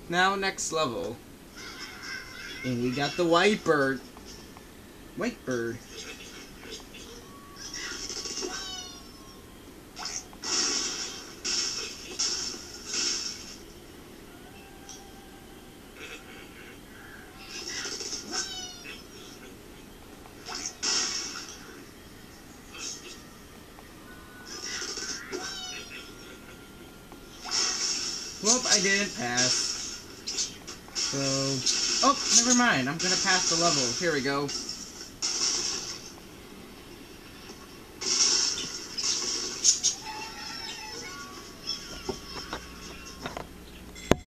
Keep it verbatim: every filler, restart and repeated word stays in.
Now, next level. And we got the white bird. White bird. Well, I didn't pass. So... Oh, never mind. I'm gonna pass the level. Here we go.